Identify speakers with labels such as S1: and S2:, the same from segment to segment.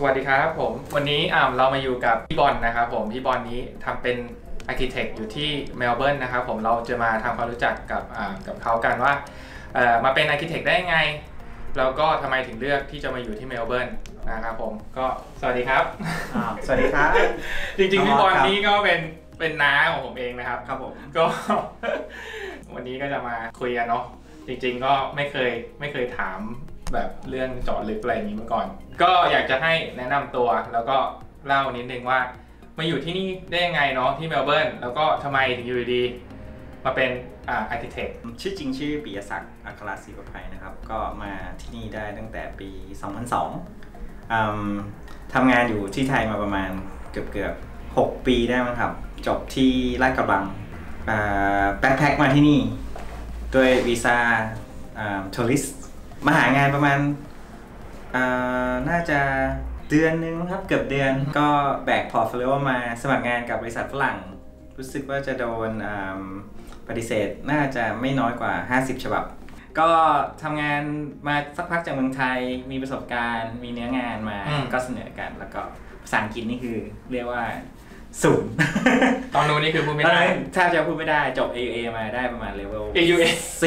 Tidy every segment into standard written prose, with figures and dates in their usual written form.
S1: สวัสดีครับผมวันนี้เรามาอยู่กับพี่บอลนะครับผมพี่บอลนี้ทำเป็น Architect อยู่ที่เมลเบิร์นนะครับผมเราจะมาทำความรู้จักกับเขากันว่ามาเป็น Architect ได้ยังไงแล้วก็ทำไมถึงเลือกที่จะมาอยู่ที่เมลเบิร์นนะครับผมก็สวัสดีครับ
S2: สวัสดีครับ
S1: จริงๆพี่บอลนี้ก็เป็นน้าของผมเองนะครับ
S2: ครับผม
S1: ก็ วันนี้ก็จะมาคุยกันเนาะจริงๆก็ไม่เคยถามแบบเรื่องเจาะลึกอะไรอย่างนี้มาก่อนก็อยากจะให้แนะนำตัวแล้วก็เล่านิดนึงว่ามาอยู่ที่นี่ได้ยังไงเนาะที่เมลเบิร์นแล้วก็ทำไมถึงอยู่ดีมาเป็นArchitect
S2: ชื่อจริงชื่อปิยศักดิ์อัครศรีประภัยนะครับก็มาที่นี่ได้ตั้งแต่ปี 2002 ทำงานอยู่ที่ไทยมาประมาณเกือบ6 ปีได้มั้งครับจบที่ลาดกระบังแบ็คแพ็คมาที่นี่ด้วยวีซ่าทัวริสต์มาหางานประมาณน่าจะเดือนนึงครับเกือบเดือนก็แบกพอร์ตโฟลิโอมาสมัครงานกับบริษัทฝรั่งรู้สึกว่าจะโดนปฏิเสธน่าจะไม่น้อยกว่า50 ฉบับก็ทำงานมาสักพักจากเมืองไทยมีประสบการณ์มีเนื้องานมาก็เสนอกันแล้วก็ภาษาอังกฤษนี่คือเรียกว่าศูนย์
S1: ตอนนู้นนี่คือพูดไม่ได้
S2: ถ้าจะพูดไม่ได้จบ AUA มาได้ประมาณเลเวล
S1: AUA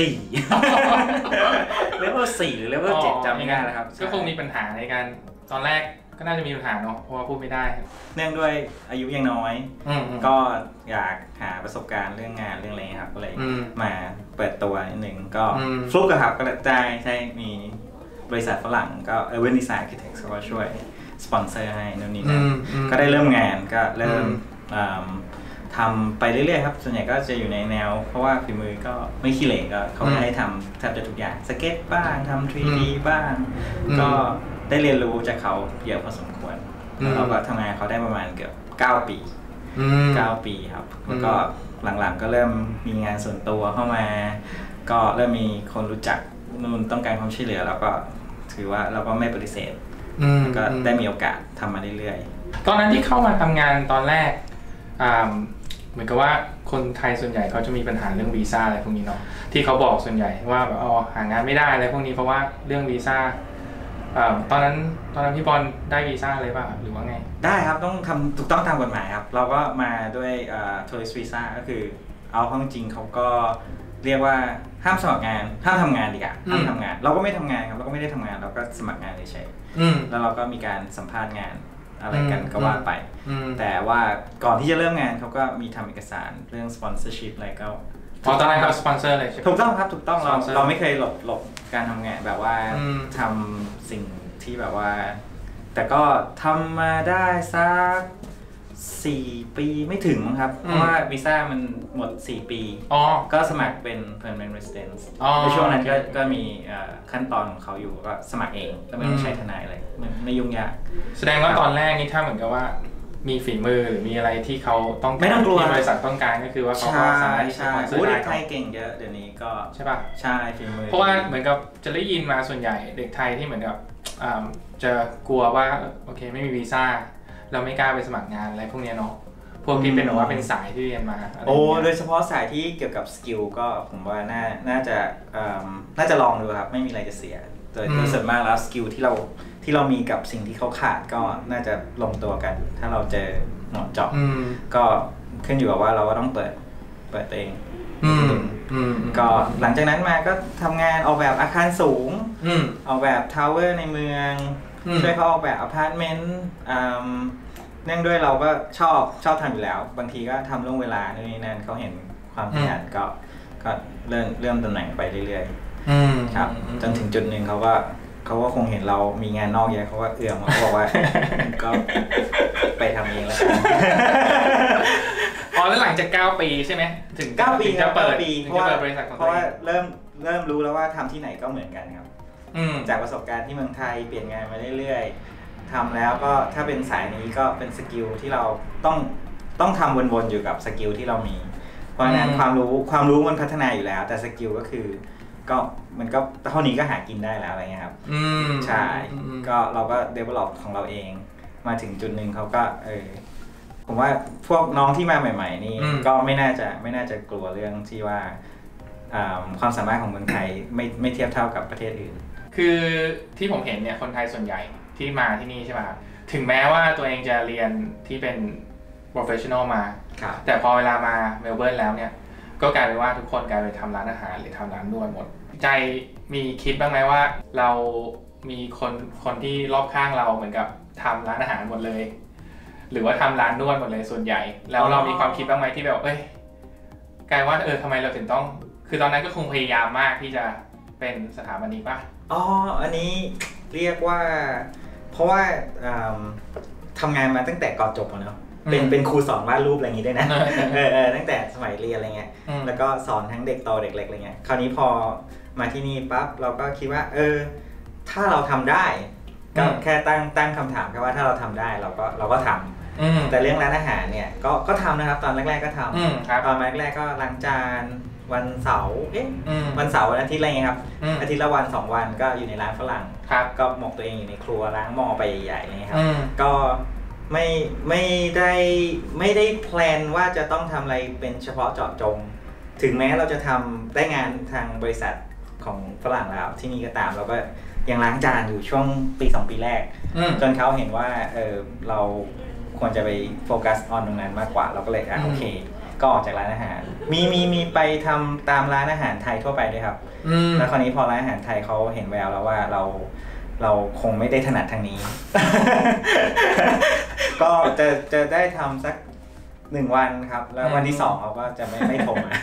S2: 4 เลเวล 4 หรือเลเวล 7จำไม่ได้แล้วครับ
S1: ก็คงมีปัญหาในการตอนแรกก็น่าจะมีปัญหาเนาะเพราะว่าพูดไม่ได้
S2: เนื่องด้วยอายุยังน้อยก็อยากหาประสบการณ์เรื่องงานเรื่องอะไรครับก็เลยมาเปิดตัวนิดนึงก็ฟลุกครับก็ได้ใช่มีบริษัทฝรั่งก็Urban Design Architects ก็ช่วยสปอนเซอร์ให้นู่นนี่นั่นก็ได้เริ่มงานก็เริ่มทำไปเรื่อยๆครับส่วนใหญ่ก็จะอยู่ในแนวเพราะว่าฝีมือก็ไม่ขี้เหร่ก็เขาให้ทำแทบจะทุกอย่างสเก็ตบ้างทำ 3D บ้างก็ได้เรียนรู้จากเขาเยอะพอสมควรแล้วเราก็ทำงานเขาได้ประมาณเกือบ9 ปี9 ปีครับแล้วก็หลังๆก็เริ่มมีงานส่วนตัวเข้ามาก็เริ่มมีคนรู้จักนู่นต้องการความช่วยเหลือแล้วก็ถือว่าเราก็ไม่ปฏิเสธก็ได้มีโอกาสทำมาเรื่อย
S1: ๆตอนนั้นที่เข้ามาทำงานตอนแรกเหมือนกับว่าคนไทยส่วนใหญ่เขาจะมีปัญหาเรื่องวีซ่าอะไรพวกนี้เนาะที่เขาบอกส่วนใหญ่ว่าแบบหางานไม่ได้อะไรพวกนี้เพราะว่าเรื่องวีซ่าตอนนั้นพี่บอลได้วีซ่าเลยป่ะหรือว่าไง
S2: ได้ครับต้องทำถูกต้องตามกฎหมายครับเราก็มาด้วยทัวริสต์วีซ่าก็คือเอาเข้าจริงเขาก็เรียกว่าห้ามสมัครงานห้ามทำงานดีกว่าห้ามทำงานเราก็ไม่ทำงานครับเราก็ไม่ได้ทำงานเราก็สมัครงานเฉยๆแล้วเราก็มีการสัมภาษณ์งานอะไรกันก็ว่าไปแต่ว่าก่อนที่จะเริ่มงานเขาก็มีทำเอกสารเรื่องสปอนเซอร์ชิพอะไรก็
S1: ตอนแรกเขาสปอนเซอร์เลยใช่ไหม
S2: ถูกต้องครับถูกต้องเราไม่เคยหลบการทำงานแบบว่าทำสิ่งที่แบบว่าแต่ก็ทำมาได้สัก4 ปีไม่ถึงครับเพราะว่าวีซ่ามันหมด4 ปีก็สมัครเป็น permanent residence ในช่วงนั้นก็มีขั้นตอนของเขาอยู่ก็สมัครเองก็ไม่ต้องใช้ทนายอะไรไม่ยุ่งยาก
S1: แสดงว่าตอนแรกนี่ถ้าเหมือนกับว่ามีฝีมือหรือมีอะไรที่เขาต้องการที่บริษัทต้องการก็คือว่าเขาก็สามารถที่จะสปอนเซอร์ได้
S2: เด็กไทยเก่งเยอะเดี๋ยวนี้ก็
S1: ใช่ป่ะ
S2: ใช่ฝีมือ
S1: เพราะว่าเหมือนกับจะได้ยินมาส่วนใหญ่เด็กไทยที่เหมือนกับจะกลัวว่าโอเคไม่มีวีซ่าเราไม่กล้าไปสมัครงานอะไรพวกนี้เนาะพวกที่เป็นแบบว่าเป็นสายที่เรียนมา
S2: โดยเฉพาะสายที่เกี่ยวกับสกิลก็ผมว่าน่าจะลองดูครับไม่มีอะไรจะเสียโดยส่วนมากแล้วสกิลที่เรามีกับสิ่งที่เขาขาดก็น่าจะลงตัวกันถ้าเราเจอหมอเจาะก็ขึ้นอยู่กับว่าเราก็ต้องเปิดตัวเองก็หลังจากนั้นมาก็ทำงานออกแบบอาคารสูงออกแบบทาวเวอร์ในเมืองช่วยเขาออกแบบอพาร์ตเมนต์เนื่องด้วยเราก็ชอบทำอยู่แล้วบางทีก็ทำล่วงเวลานู่นนี่นั่นเขาเห็นความขยันก็เริ่มตำแหน่งไปเรื่อยๆครับจนถึงจุดหนึ่งเขาก็คงเห็นเรามีงานนอกเยอะเขาก็เอื้อมเขาบอกว่าก็ไปทำเองแล้วกัน
S1: แล้วหลังจาก9 ปีใช่ไหมถึง
S2: 9 ปี
S1: จะเปิด
S2: เพราะว่าเริ่มรู้แล้วว่าทำที่ไหนก็เหมือนกันครับจากประสบการณ์ที่เมืองไทยเปลี่ยนงานมาเรื่อยๆทำแล้วก็ถ้าเป็นสายนี้ก็เป็นสกิลที่เราต้องทำวนๆอยู่กับสกิลที่เรามีเพราะฉะนั้นความรู้มันพัฒนาอยู่แล้วแต่สกิลก็คือก็มันก็เท่านี้ก็หากินได้แล้วอะไรเงี้ยครับใช่ก็เราก็ develop ของเราเองมาถึงจุดหนึ่งเขาก็ผมว่าพวกน้องที่มาใหม่ๆนี่ก็ไม่น่าจะกลัวเรื่องที่ว่าความสามารถของเมืองไทยไม่เทียบเท่ากับประเทศอื่น
S1: คือที่ผมเห็นเนี่ยคนไทยส่วนใหญ่ที่มาที่นี่ใช่ไหมถึงแม้ว่าตัวเองจะเรียนที่เป็น professional มาแต่พอเวลามาเมลเบิร์นแล้วเนี่ยก็กลายเป็นว่าทุกคนกลายเป็นทำร้านอาหารหรือทำร้านนวดหมดใจมีคิดบ้างไหมว่าเรามีคนที่รอบข้างเราเหมือนกับทำร้านอาหารหมดเลยหรือว่าทำร้านนวดหมดเลยส่วนใหญ่แล้วเรามีความคิดบ้างไหมที่แบบกลายว่าทำไมเราถึงต้องคือตอนนั้นก็คงพยายามมากที่จะเป็นสถาบันนี้ป่ะ
S2: อันนี้เรียกว่าเพราะว่าทำงานมาตั้งแต่ก่อนจบเนาะเป็นครูสอนวาดรูปอะไรอย่างงี้ด้วยนะตั้งแต่สมัยเรียนอะไรเงี้ยแล้วก็สอนทั้งเด็กโตเด็กเล็กอะไรเงี้ยคราวนี้พอมาที่นี่ปั๊บเราก็คิดว่าถ้าเราทำได้ก็แค่ตั้งคำถามแค่ว่าถ้าเราทำได้เราก็ทำแต่เรื่องร้านอาหารเนี่ยก็ทำนะครับตอนแรกๆก็ทำตอนแรกๆก็ล้างจานวันเสาร์วันเสาร์วันอาทิตย์อะไรเงี้ยครับอาทิตย์ละวัน2 วันก็อยู่ในร้านฝรั่งก็หมกตัวเองอยู่ในครัวล้างหม้อไปใหญ่ๆนี่ครับก็ไม่ได้แพลนว่าจะต้องทำอะไรเป็นเฉพาะเจาะจงถึงแม้เราจะทำได้งานทางบริษัทของฝรั่งแล้วที่นี่ก็ตามเราก็ยังล้างจานอยู่ช่วงปี2 ปีแรกจนเขาเห็นว่าเราควรจะไปโฟกัสออนตรงนั้นมากกว่าเราก็เลยโอเคก็ออกจากร้านอาหารมีไปทำตามร้านอาหารไทยทั่วไปด้วยครับแล้วคราวนี้พอร้านอาหารไทยเขาเห็นแววแล้วว่าเราคงไม่ได้ถนัดทางนี้ ก็จะได้ทำสัก1 วันครับแล้ววันที่2เขาก็จะไม่โทรมา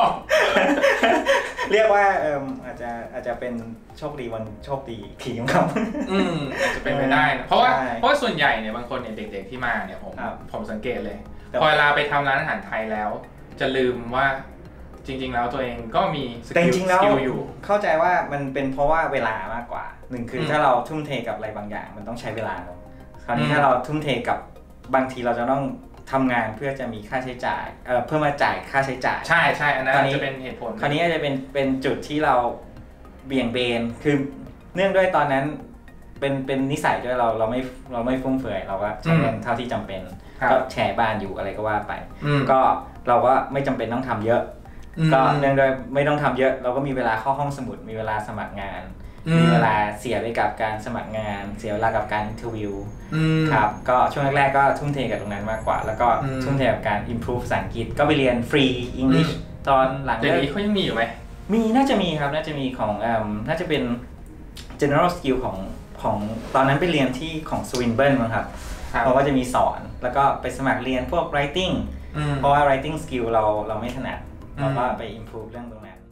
S2: เรียกว่าอาจจะเป็นโชคดีวันโชคดีทีมครับ
S1: อาจจะเป็นไปได้นะเพราะว่าส่วนใหญ่เนี่ยบางคนเนี่ยเด็กๆที่มาเนี่ยผมสังเกตเลยพอเวลาไปทำร้านอาหารไทยแล้วจะลืมว่าจริงๆแล้วตัวเองก็มีสกิลอยู่
S2: เข้าใจว่ามันเป็นเพราะว่าเวลามากกว่า1คือถ้าเราทุ่มเทกับอะไรบางอย่างมันต้องใช้เวลาคราวนี้ถ้าเราทุ่มเทกับบางทีเราจะต้องทำงานเพื่อจะมีค่าใช้จ่ายเพื่อมาจ่ายค่าใช้จ่าย
S1: ใช่อันนั้นจะเป็นเหตุผล
S2: คราวนี้อาจจะเป็นจุดที่เราเบี่ยงเบนคือเนื่องด้วยตอนนั้นเป็นนิสัยด้วยเราไม่ฟุ่มเฟือยเราก็ใช้เงินเท่าที่จำเป็นก็แชร์บ้านอยู่อะไรก็ว่าไปก็เราก็ไม่จำเป็นต้องทำเยอะก็เนื่องด้วยไม่ต้องทำเยอะเราก็มีเวลาเข้าห้องสมุดมีเวลาสมัครงานมีเวลาเสียไปกับการสมัครงานเสียเวลากับการอินเทอร์วิวครับก็ช่วงแรกๆก็ทุ่มเทกับตรงนั้นมากกว่าแล้วก็ทุ่มเทกับการ improve ภาษาอังกฤษก็ไปเรียนฟรี English ตอนหลัง
S1: เดี๋ยวนี้เขายังมีอยู่ไหม
S2: มีน่าจะมีครับน่าจะมีของน่าจะเป็น general skill ของตอนนั้นไปเรียนที่ของ Swinburne มั้งครับเขาก็จะมีสอนแล้วก็ไปสมัครเรียนพวก writing เพราะว่า writing skill เราไม่ถนัดเราก็ไป improve เรื่องตรงนั้น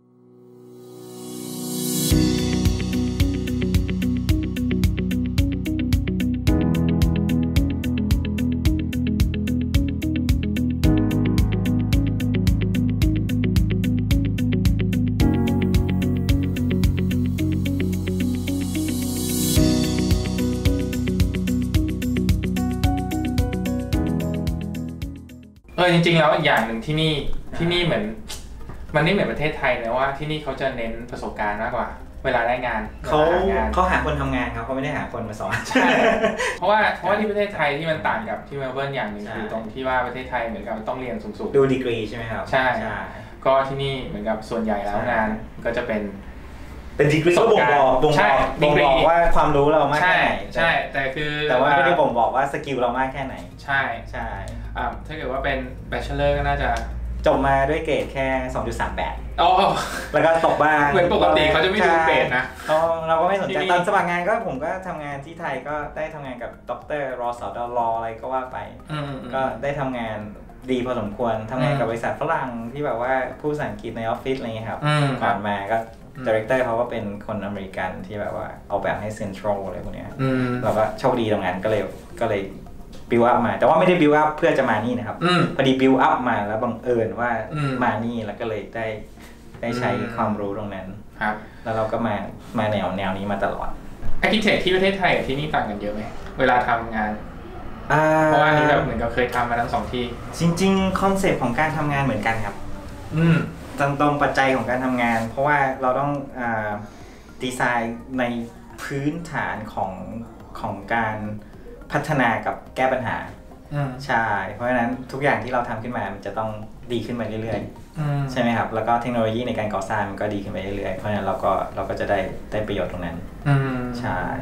S1: จริงๆแล้วอย่างหนึ่งที่นี่เหมือนมันไม่เหมือนประเทศไทยนะว่าที่นี่เขาจะเน้นประสบการณ์มากกว่าเวลาได้งาน
S2: เขาหาคนทำงานครับเขาไม่ได้หาคนมาสอน
S1: ใช่เพราะว่าที่ประเทศไทยที่มันต่างกับที่เมลเบิร์นอย่างหนึ่งคือตรงที่ว่าประเทศไทยเหมือนกับต้องเรียนสูง
S2: ๆดูดีกรีใช่ไหมครับ
S1: ใช่ก็ที่นี่เหมือนกับส่วนใหญ่แล้วงานก็จะเป็น
S2: ดีกรีก็บ่งบอกว่าความรู้เรามากแค่ไหน
S1: ใช่แต่
S2: ว่าไม่ได้บ่งบอกว่าสกิลเรามากแค่ไหน
S1: ใช่ถ้าเกิดว่าเป็น Bachelor ก็น่าจะ
S2: จบมาด้วยเกรดแค่ 2.38 แล้วก็ตกบ้าง
S1: เหมือนปกติเขาจะไม่ดูเกรดนะ
S2: เราก็ไม่สนใจตอนสมัครงานก็ผมก็ทำงานที่ไทยก็ได้ทำงานกับด็อกเตอร์รอสอดรออะไรก็ว่าไปก็ได้ทำงานดีพอสมควรทำงานกับบริษัทฝรั่งที่แบบว่าพูดภาษาอังกฤษในออฟฟิศอะไรเงี้ยครับก่อนมาก็ดีเรคเตอร์เขาก็เป็นคนอเมริกันที่แบบว่าเอาแบบให้เซ็นทรัลอะไรพวกนี้เราก็โชคดีตรงนั้นก็เลยบิวอัพมาแต่ว่าไม่ได้บิวอัพเพื่อจะมานี่นะครับพอดีบิวอัพมาแล้วบังเอิญว่ามานี่แล้วก็เลยได้ใช้ความรู้ตรงนั้นแล้วเราก็มาแนวนี้มาตลอด
S1: อาร์คิเทคที่ประเทศไทยกับที่นี่ต่างกันเยอะไหมเวลาทำงานเพราะว่านี่แบบเหมือนกับเคยทำมาทั้ง2ที่
S2: จริงๆคอนเซปต์ของการทำงานเหมือนกันครับตรงปัจจัยของการทำงานเพราะว่าเราต้องดีไซน์ในพื้นฐานของการพัฒนากับแก้ปัญหาใช่เพราะฉะนั้นทุกอย่างที่เราทำขึ้นมามันจะต้องดีขึ้นไปเรื่อยๆใช่ไหมครับแล้วก็เทคโนโลยีในการก่อสร้างมันก็ดีขึ้นไปเรื่อยๆเพราะฉะนั้นเราก็จะได้ประโยชน์ตรงนั้นใช่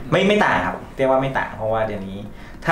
S2: ไม่ต่างครับเรียกว่าไม่ต่างเพราะว่าเดี๋ยวนี้ถ้า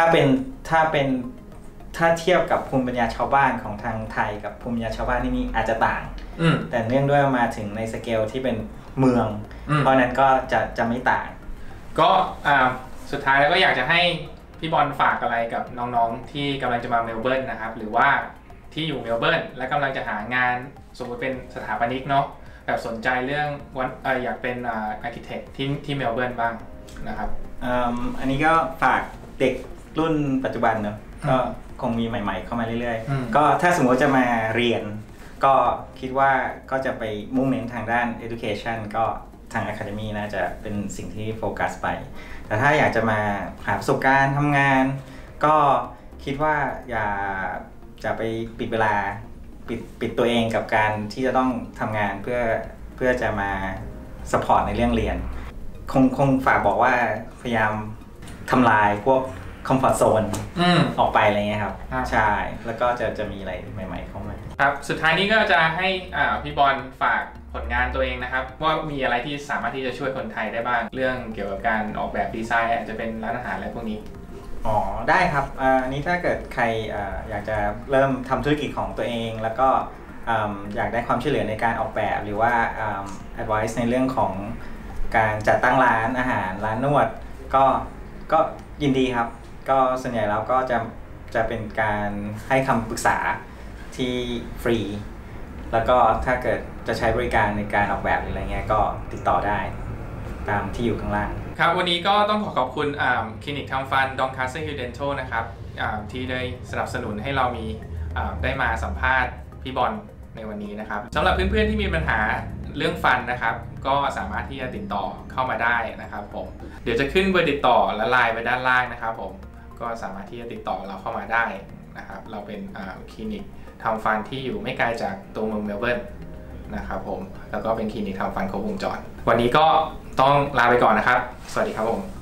S2: เทียบกับภูมิปัญญาชาวบ้านของทางไทยกับภูมิปัญญาชาวบ้านที่นี่อาจจะต่างแต่เนื่องด้วยมาถึงในสเกลที่เป็นเมืองเพราะนั้นก็จะไม่ต่าง
S1: ก็สุดท้ายแล้วก็อยากจะให้พี่บอลฝากอะไรกับน้องๆที่กำลังจะมาเมลเบิร์นนะครับหรือว่าที่อยู่เมลเบิร์นและกำลังจะหางานสมมติเป็นสถาปนิกเนาะแบบสนใจเรื่องอยากเป็นอาร์คิเทคที่เมลเบิร์นบ้างนะครับ
S2: อันนี้ก็ฝากเด็กรุ่นปัจจุบันเนาะก็คงมีใหม่ๆเข้ามาเรื่อยๆก็ถ้าสมมติจะมาเรียนก็คิดว่าก็จะไปมุ่งเน้นทางด้าน education ก็ทาง Academy น่าจะเป็นสิ่งที่โฟกัสไปแต่ถ้าอยากจะมาหาประสบการณ์ทำงานก็คิดว่าอย่าจะไปปิดเวลาปิดตัวเองกับการที่จะต้องทำงานเพื่อจะมาสปอร์ตในเรื่องเรียนคงฝากบอกว่าพยายามทำลายพวกคอมฟอร์ทโซนออกไปอะไรเงี้ยครับใช่แล้วก็จะมีอะไรใหม่ๆเข้ามา
S1: ครับสุดท้ายนี้ก็จะให้พี่บอลฝากผลงานตัวเองนะครับว่ามีอะไรที่สามารถที่จะช่วยคนไทยได้บ้างเรื่องเกี่ยวกับการออกแบบดีไซน์อาจจะเป็นร้านอาหารอะไรพวกนี้
S2: ได้ครับอันนี้ถ้าเกิดใครอยากจะเริ่มทำธุรกิจของตัวเองแล้วก็อยากได้ความช่วยเหลือในการออกแบบหรือว่าadvice ในเรื่องของการจัดตั้งร้านอาหารร้านนวดก็ยินดีครับก็ส่วนใหญ่แล้วก็จะเป็นการให้คำปรึกษาที่ฟรีแล้วก็ถ้าเกิดจะใช้บริการในการออกแบบหรืออะไรเงี้ยก็ติดต่อได้ตามที่อยู่ข้างล่าง
S1: ครับวันนี้ก็ต้องขอบคุณคลินิกทำฟันดองคาสเซิลฮิลเดนทัลนะครับที่ได้สนับสนุนให้เรามีได้มาสัมภาษณ์พี่บอลในวันนี้นะครับสำหรับเพื่อนๆที่มีปัญหาเรื่องฟันนะครับก็สามารถที่จะติดต่อเข้ามาได้นะครับผมเดี๋ยวจะขึ้นเบอร์ติดต่อและไลน์ไว้ด้านล่างนะครับผมก็สามารถที่จะติดต่อเราเข้ามาได้นะครับเราเป็นคลินิกทำฟันที่อยู่ไม่ไกลจากตัวเมืองเมลเบิร์นนะครับผมแล้วก็เป็นคลินิกทำฟันครบวงจรวันนี้ก็ต้องลาไปก่อนนะครับสวัสดีครับผม